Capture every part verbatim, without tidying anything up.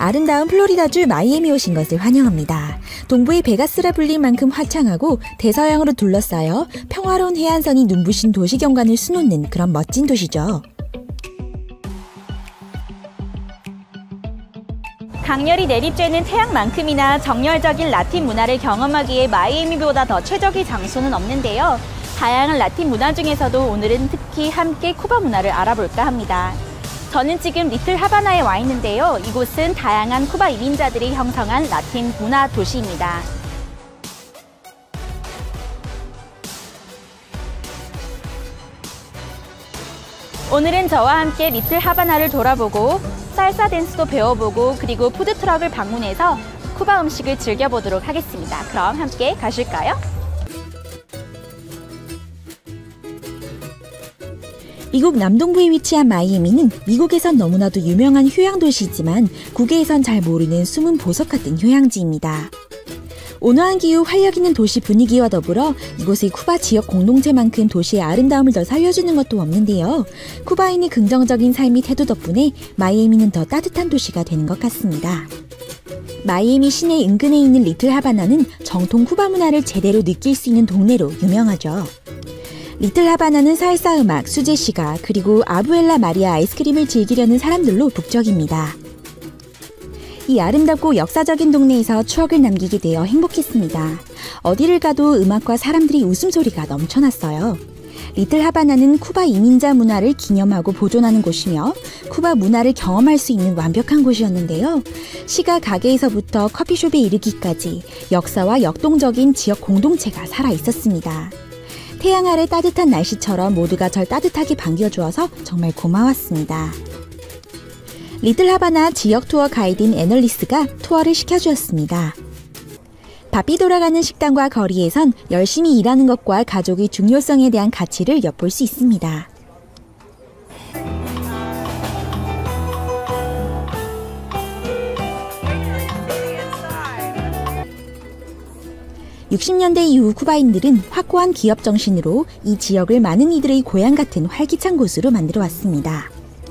아름다운 플로리다주 마이애미 오신 것을 환영합니다. 동부의 베가스라 불릴 만큼 화창하고 대서양으로 둘러싸여 평화로운 해안선이 눈부신 도시 경관을 수놓는 그런 멋진 도시죠. 강렬히 내리쬐는 태양만큼이나 정열적인 라틴 문화를 경험하기에 마이애미보다 더 최적의 장소는 없는데요. 다양한 라틴 문화 중에서도 오늘은 특히 함께 쿠바 문화를 알아볼까 합니다. 저는 지금 리틀 하바나에 와 있는데요. 이곳은 다양한 쿠바 이민자들이 형성한 라틴 문화 도시입니다. 오늘은 저와 함께 리틀 하바나를 돌아보고 살사 댄스도 배워보고 그리고 푸드트럭을 방문해서 쿠바 음식을 즐겨보도록 하겠습니다. 그럼 함께 가실까요? 미국 남동부에 위치한 마이애미는 미국에선 너무나도 유명한 휴양 도시이지만 국외에선 잘 모르는 숨은 보석 같은 휴양지입니다. 온화한 기후, 활력 있는 도시 분위기와 더불어 이곳의 쿠바 지역 공동체만큼 도시의 아름다움을 더 살려주는 것도 없는데요. 쿠바인의 긍정적인 삶의 태도 덕분에 마이애미는 더 따뜻한 도시가 되는 것 같습니다. 마이애미 시내 인근에 있는 리틀 하바나는 정통 쿠바 문화를 제대로 느낄 수 있는 동네로 유명하죠. 리틀 하바나는 살사 음악, 수제 시가, 그리고 아부엘라 마리아 아이스크림을 즐기려는 사람들로 북적입니다. 이 아름답고 역사적인 동네에서 추억을 남기게 되어 행복했습니다. 어디를 가도 음악과 사람들이 웃음소리가 넘쳐났어요. 리틀 하바나는 쿠바 이민자 문화를 기념하고 보존하는 곳이며 쿠바 문화를 경험할 수 있는 완벽한 곳이었는데요. 시가 가게에서부터 커피숍에 이르기까지 역사와 역동적인 지역 공동체가 살아 있었습니다. 태양 아래 따뜻한 날씨처럼 모두가 절 따뜻하게 반겨주어서 정말 고마웠습니다. 리틀 하바나 지역 투어 가이드인 애널리스가 투어를 시켜주었습니다. 바삐 돌아가는 식당과 거리에선 열심히 일하는 것과 가족의 중요성에 대한 가치를 엿볼 수 있습니다. 육십 년대 이후 쿠바인들은 확고한 기업 정신으로 이 지역을 많은 이들의 고향 같은 활기찬 곳으로 만들어 왔습니다.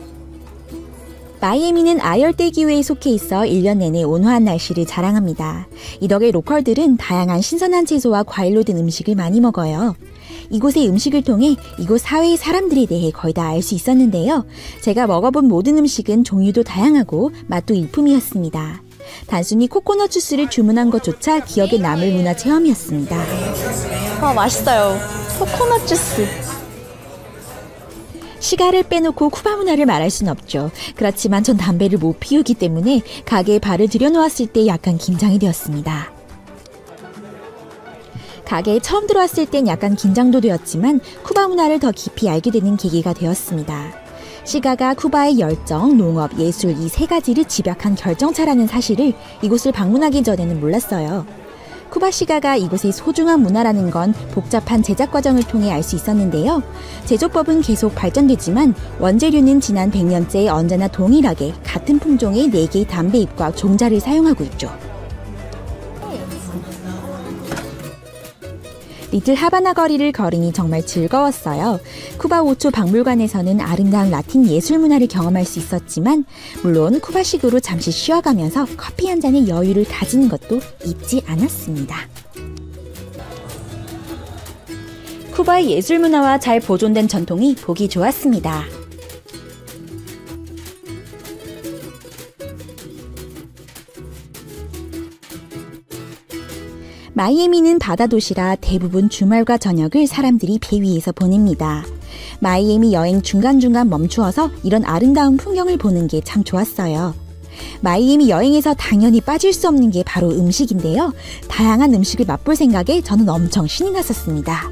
마이애미는 아열대 기후에 속해 있어 일 년 내내 온화한 날씨를 자랑합니다. 이 덕에 로컬들은 다양한 신선한 채소와 과일로 된 음식을 많이 먹어요. 이곳의 음식을 통해 이곳 사회의 사람들에 대해 거의 다 알 수 있었는데요. 제가 먹어본 모든 음식은 종류도 다양하고 맛도 일품이었습니다. 단순히 코코넛 주스를 주문한 것조차 기억에 남을 문화 체험이었습니다. 와, 맛있어요. 코코넛 주스. 시가를 빼놓고 쿠바 문화를 말할 순 없죠. 그렇지만 전 담배를 못 피우기 때문에 가게에 발을 들여놓았을 때 약간 긴장이 되었습니다. 가게에 처음 들어왔을 땐 약간 긴장도 되었지만 쿠바 문화를 더 깊이 알게 되는 계기가 되었습니다. 시가가 쿠바의 열정, 농업, 예술 이 세 가지를 집약한 결정차라는 사실을 이곳을 방문하기 전에는 몰랐어요. 쿠바 시가가 이곳의 소중한 문화라는 건 복잡한 제작 과정을 통해 알 수 있었는데요. 제조법은 계속 발전되지만 원재료는 지난 백 년째 언제나 동일하게 같은 품종의 네 개의 담배잎과 종자를 사용하고 있죠. 리틀 하바나 거리를 걸으니 정말 즐거웠어요. 쿠바 오초 박물관에서는 아름다운 라틴 예술 문화를 경험할 수 있었지만 물론 쿠바식으로 잠시 쉬어가면서 커피 한 잔의 여유를 가지는 것도 잊지 않았습니다. 쿠바의 예술 문화와 잘 보존된 전통이 보기 좋았습니다. 마이애미는 바다 도시라 대부분 주말과 저녁을 사람들이 배 위에서 보냅니다. 마이애미 여행 중간중간 멈추어서 이런 아름다운 풍경을 보는 게 참 좋았어요. 마이애미 여행에서 당연히 빠질 수 없는 게 바로 음식인데요. 다양한 음식을 맛볼 생각에 저는 엄청 신이 났었습니다.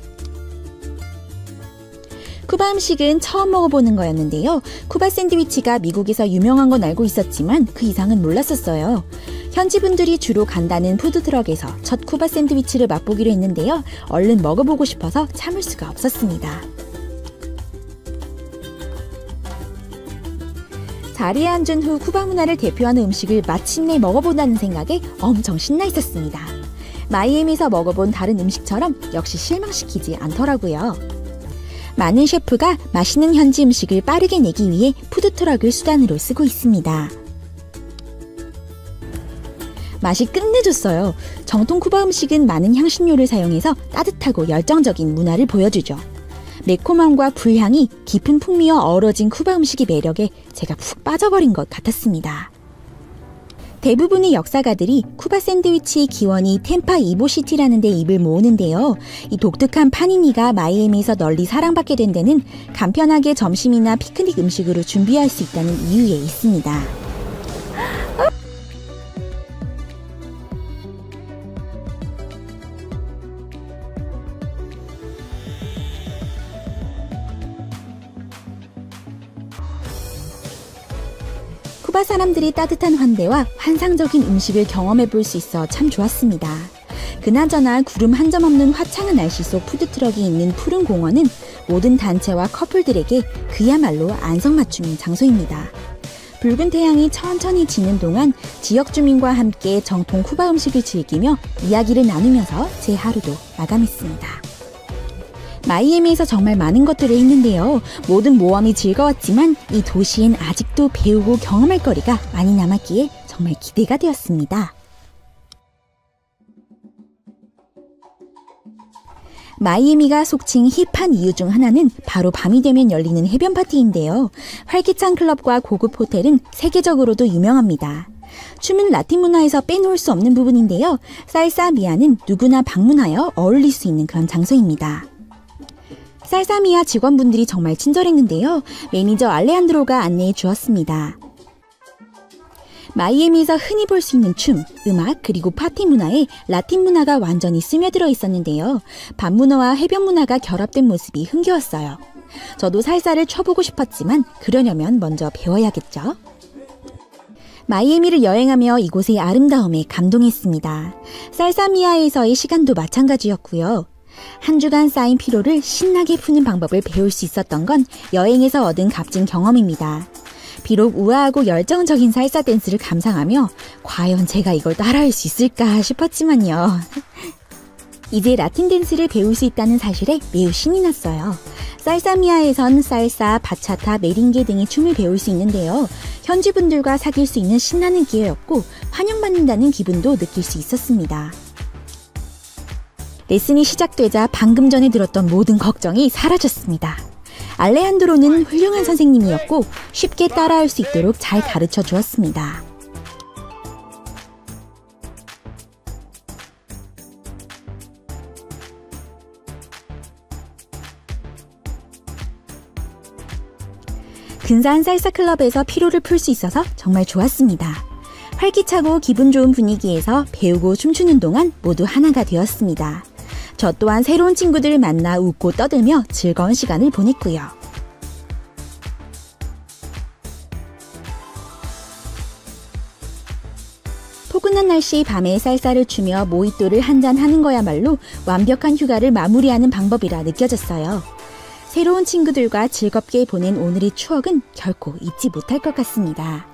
쿠바 음식은 처음 먹어보는 거였는데요. 쿠바 샌드위치가 미국에서 유명한 건 알고 있었지만 그 이상은 몰랐었어요. 현지 분들이 주로 간다는 푸드트럭에서 첫 쿠바 샌드위치를 맛보기로 했는데요. 얼른 먹어보고 싶어서 참을 수가 없었습니다. 자리에 앉은 후 쿠바 문화를 대표하는 음식을 마침내 먹어본다는 생각에 엄청 신나 있었습니다. 마이애미에서 먹어본 다른 음식처럼 역시 실망시키지 않더라고요. 많은 셰프가 맛있는 현지 음식을 빠르게 내기 위해 푸드트럭을 수단으로 쓰고 있습니다. 맛이 끝내줬어요. 정통 쿠바 음식은 많은 향신료를 사용해서 따뜻하고 열정적인 문화를 보여주죠. 매콤함과 불향이 깊은 풍미와 어우러진 쿠바 음식의 매력에 제가 푹 빠져버린 것 같았습니다. 대부분의 역사가들이 쿠바 샌드위치의 기원이 템파 이보시티라는 데 입을 모으는데요. 이 독특한 파니니가 마이애미에서 널리 사랑받게 된 데는 간편하게 점심이나 피크닉 음식으로 준비할 수 있다는 이유에 있습니다. 쿠바 사람들이 따뜻한 환대와 환상적인 음식을 경험해 볼 수 있어 참 좋았습니다. 그나저나 구름 한 점 없는 화창한 날씨 속 푸드트럭이 있는 푸른 공원은 모든 단체와 커플들에게 그야말로 안성맞춤인 장소입니다. 붉은 태양이 천천히 지는 동안 지역 주민과 함께 정통 쿠바 음식을 즐기며 이야기를 나누면서 제 하루도 마감했습니다. 마이애미에서 정말 많은 것들을 했는데요. 모든 모험이 즐거웠지만 이 도시엔 아직도 배우고 경험할 거리가 많이 남았기에 정말 기대가 되었습니다. 마이애미가 속칭 힙한 이유 중 하나는 바로 밤이 되면 열리는 해변 파티인데요. 활기찬 클럽과 고급 호텔은 세계적으로도 유명합니다. 춤은 라틴 문화에서 빼놓을 수 없는 부분인데요. 살사미아는 누구나 방문하여 어울릴 수 있는 그런 장소입니다. 살사미아 직원분들이 정말 친절했는데요. 매니저 알레한드로가 안내해 주었습니다. 마이애미에서 흔히 볼 수 있는 춤, 음악, 그리고 파티 문화에 라틴 문화가 완전히 스며들어 있었는데요. 밤 문화와 해변 문화가 결합된 모습이 흥겨웠어요. 저도 살사를 춰보고 싶었지만 그러려면 먼저 배워야겠죠. 마이애미를 여행하며 이곳의 아름다움에 감동했습니다. 살사미아에서의 시간도 마찬가지였고요. 한 주간 쌓인 피로를 신나게 푸는 방법을 배울 수 있었던 건 여행에서 얻은 값진 경험입니다. 비록 우아하고 열정적인 살사 댄스를 감상하며 과연 제가 이걸 따라할 수 있을까 싶었지만요. 이제 라틴 댄스를 배울 수 있다는 사실에 매우 신이 났어요. 살사미아에선 살사, 바차타, 메링게 등의 춤을 배울 수 있는데요. 현지 분들과 사귈 수 있는 신나는 기회였고 환영받는다는 기분도 느낄 수 있었습니다. 레슨이 시작되자 방금 전에 들었던 모든 걱정이 사라졌습니다. 알레한드로는 훌륭한 선생님이었고 쉽게 따라할 수 있도록 잘 가르쳐 주었습니다. 근사한 살사 클럽에서 피로를 풀 수 있어서 정말 좋았습니다. 활기차고 기분 좋은 분위기에서 배우고 춤추는 동안 모두 하나가 되었습니다. 저 또한 새로운 친구들을 만나 웃고 떠들며 즐거운 시간을 보냈고요. 포근한 날씨 밤에 살사를 추며 모히또를 한잔 하는 거야말로 완벽한 휴가를 마무리하는 방법이라 느껴졌어요. 새로운 친구들과 즐겁게 보낸 오늘의 추억은 결코 잊지 못할 것 같습니다.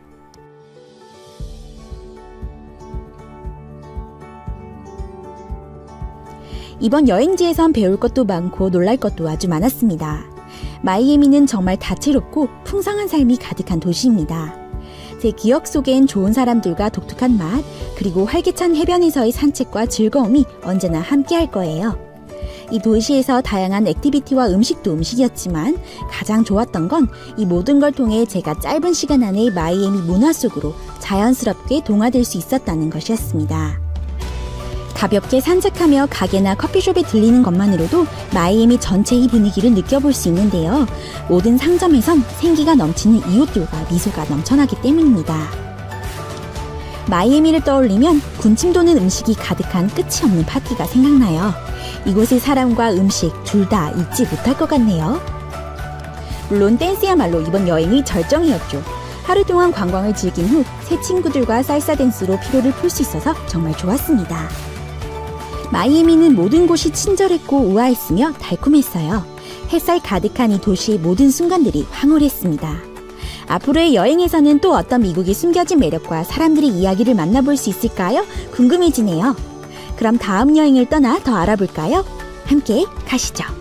이번 여행지에선 배울 것도 많고 놀랄 것도 아주 많았습니다. 마이애미는 정말 다채롭고 풍성한 삶이 가득한 도시입니다. 제 기억 속엔 좋은 사람들과 독특한 맛, 그리고 활기찬 해변에서의 산책과 즐거움이 언제나 함께할 거예요. 이 도시에서 다양한 액티비티와 음식도 음식이었지만 가장 좋았던 건 이 모든 걸 통해 제가 짧은 시간 안에 마이애미 문화 속으로 자연스럽게 동화될 수 있었다는 것이었습니다. 가볍게 산책하며 가게나 커피숍에 들리는 것만으로도 마이애미 전체의 분위기를 느껴볼 수 있는데요. 모든 상점에선 생기가 넘치는 이웃들과 미소가 넘쳐나기 때문입니다. 마이애미를 떠올리면 군침 도는 음식이 가득한 끝이 없는 파티가 생각나요. 이곳의 사람과 음식 둘 다 잊지 못할 것 같네요. 물론 댄스야말로 이번 여행의 절정이었죠. 하루 동안 관광을 즐긴 후 새 친구들과 살사 댄스로 피로를 풀 수 있어서 정말 좋았습니다. 마이애미는 모든 곳이 친절했고 우아했으며 달콤했어요. 햇살 가득한 이 도시의 모든 순간들이 황홀했습니다. 앞으로의 여행에서는 또 어떤 미국의 숨겨진 매력과 사람들의 이야기를 만나볼 수 있을까요? 궁금해지네요. 그럼 다음 여행을 떠나 더 알아볼까요? 함께 가시죠.